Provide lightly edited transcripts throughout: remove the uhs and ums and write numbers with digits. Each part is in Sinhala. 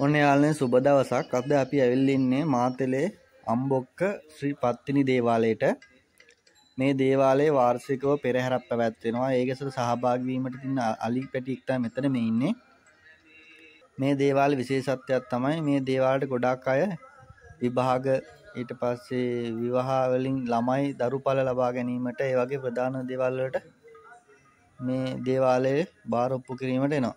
ඔන්න යාළුවනේ සුබ දවසක්. අද අපි ඇවිල්ලා ඉන්නේ මාතලේ අම්බොක්ක ශ්‍රී පත්තිනි දේවාලයට. මේ දේවාලයේ වාර්ෂිකව පෙරහැරක් පැවැත්වෙනවා. ඒකසට සහභාගී වීමට තින්න අලි පැටියෙක් තමයි මෙතන මේ ඉන්නේ. මේ දේවාලේ විශේෂත්වයක් තමයි මේ දේවාලයට ගොඩාක් අය විභාග ඊට පස්සේ විවාහ වලින් ළමයි දරුඵල ලබා ගැනීමට ඒ වගේ ප්‍රධාන දේවල් වලට මේ දේවාලයේ බාර ඔප්පු කිරීමට එනවා.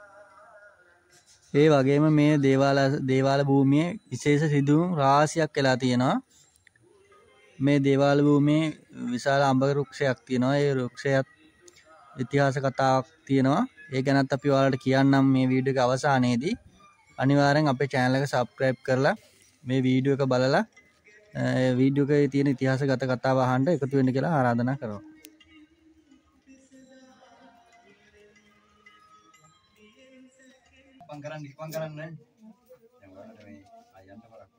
ඒ වගේම මේ දේවාල භූමියේ විශේෂ සිදුවීම් රාශියක් වෙලා තියෙනවා. මේ දේවාල භූමියේ විශාල අඹ වෘක්ෂයක් තියෙනවා. ඒ වෘක්ෂයත් ඉතිහාස කතාවක් තියෙනවා. ඒ ගැනත් අපි ඔයාලට කියන්නම් මේ වීඩියෝ එක අවසානයේදී. අනිවාර්යෙන් අපේ channel එක subscribe කරලා මේ වීඩියෝ එක බලලා වීඩියෝ එකේ තියෙන ඉතිහාසගත කතාව අහන්න එකතු වෙන්න කියලා ආරාධනා කරනවා. ඉක්මන් කරන්න දැන් ඔයාලට මේ අයන්ට කරක්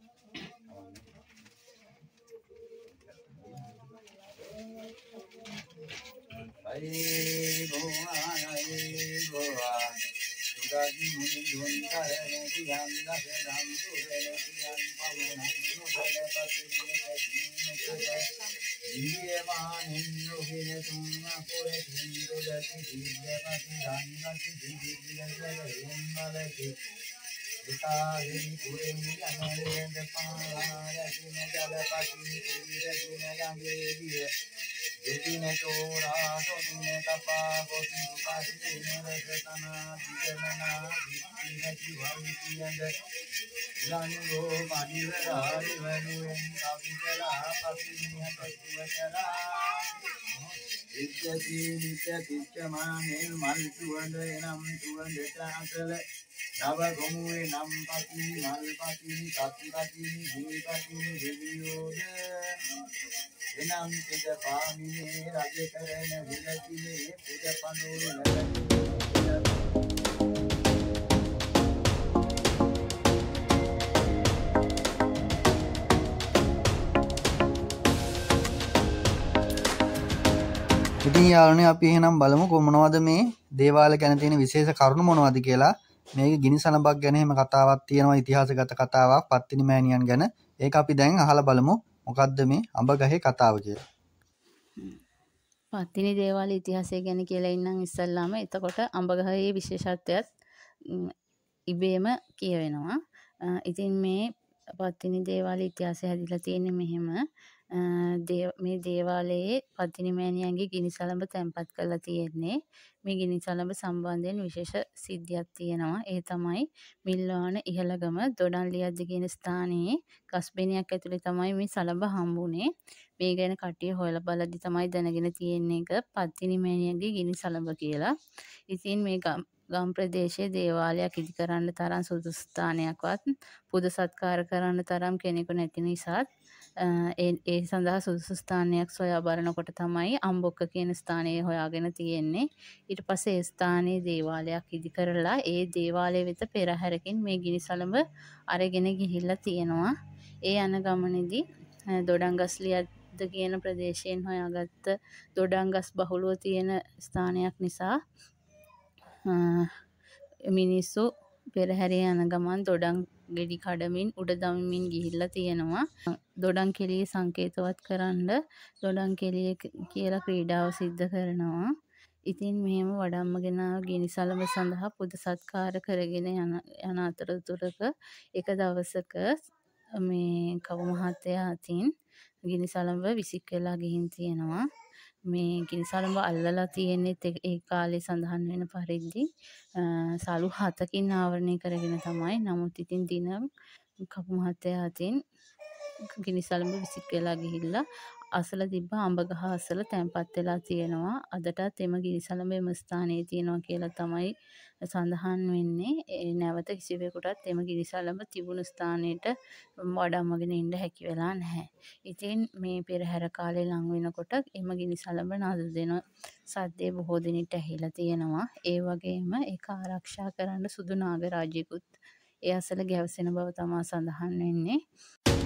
නව ගොමුවේ නම් පතිනි මල් පතිනි කති පතිනි භූමි පතිනි දෙවියෝද එනම් පිට පාමිනේ රජ කරන විලතිනේ පුද පඳුරු ඉතින් යාළුවනේ අපි එහෙනම් බලමු කොහොමනවද මේ දේවාල ගැන තියෙන විශේෂ කරුණු මොනවද කියලා. මේක ගිනි සනබක් ගැන එහෙම කතාවක් තියෙනවා, ඉතිහාසගත කතාවක් පත්තිනි මෑණියන් ගැන. ඒක අපි දැන් අහලා බලමු මොකද්ද මේ අඹ ගහේ කතාව කියලා. පත්තිනි දේවාලයේ ඉතිහාසය ගැන කියලා ඉන්නම් ඉස්සල්ලාම. එතකොට අඹ ගහේ විශේෂත්වයත් ඉබේම කියවෙනවා. ඉතින් මේ පත්තිනි දේවාලයේ ඉතිහාසය හැදිලා තියෙන්නේ මෙහෙම. මේ දේවාලයේ පත්තිනි මෑණියන්ගේ ගිනි සළඹ තැන්පත් කරලා තියෙන්නේ. මේ ගිනි සළඹ සම්බන්ධයෙන් විශේෂ සිද්ධියක් තියෙනවා. ඒ තමයි මිල්වාන ඉහළගම දොඩන්ලියද්ද කියන ස්ථානයේ ගස්බෙනයක් ඇතුලේ තමයි මේ සළඹ හම්බුනේ. මේ ගැන කට්ටිය හොයලා බලද්දි තමයි දැනගෙන තියෙන්නේ එක පත්තිනි මෑණියන්ගේ ගිනි සළඹ කියලා. ඉතින් මේ ගම් ප්‍රදේශයේ දේවාලයක් ඉදි කරන්න තරම් සුදුසු ස්ථානයක්වත් පුද සත්කාර කරන්න තරම් කෙනෙකු නැති නිසාත් ඒ සඳහා සුදුසු ස්ථානයක් සොයා බලනකොට තමයි අම්බොක්ක කියන ස්ථානය හොයාගෙන තියෙන්නේ. ඊට පස්සේ ඒ ස්ථානයේ දේවාලයක් ඉදි කරලා ඒ දේවාලය වෙත පෙරහැරකින් මේ ගිනි සළඹ අරගෙන ගිහිල්ලා තියෙනවා. ඒ යන ගමනේදී දොඩංගස්ලියද්ද කියන ප්‍රදේශයෙන් හොයාගත්ත දොඩංගස් බහුලව තියෙන ස්ථානයක් නිසා මිනිස්සු පෙරහැරේ යන ගමන් දොඩම් ගෙඩි කඩමින් උඩ දමමින් ගිහිල්ලා තියෙනවා. දොඩම් කෙලිය සංකේතවත් කරන්න දොඩම් කෙලිය කියලා ක්‍රීඩාව සිද්ධ කරනවා. ඉතින් මෙහෙම වඩම්මගෙන ගිනි සළඹ සඳහා පුද සත්කාර කරගෙන යන අතරතුරක එක දවසක මේ කවු මහත්තයා අතින් ගිනි සළඹ විසික් වෙලා ගිහින් තියෙනවා. මේ ගිනි සළඹ අල්ලලා තියෙන්නේ ඒ කාලේ සඳහන් වෙන පරිදි සලු 7කින් ආවරණය කරගෙන තමයි. නමුත් ඉතින් දින කපු මහත්තයා අතින් ගිනි සළඹ විසික් වෙලා ගිහිල්ලා අසල තිබ්බ අඹ ගහ අසල තැන්පත් වෙලා තියෙනවා. අදටත් එම ගිනි සළඹ එම ස්ථානයේ තියෙනවා කියලා තමයි සඳහන් වෙන්නේ. නැවත කිසිවෙකුටත් එම ගිනි සළඹ තිබුණු ස්ථානයට වඩම්මගෙන ඉන්න හැකි වෙලා නැහැ. ඉතින් මේ පෙරහැර කාලේ ලඟ වෙනකොට එම ගිනි සළඹ නද දෙන සද්දේ බොහෝ දිනට ඇහිලා තියෙනවා. ඒ වගේම ඒක ආරක්ෂා කරන්න සුදු නාග රාජ්‍යකුත් ඒ අසල ගැවසෙන බව තමයි සඳහන් වෙන්නේ.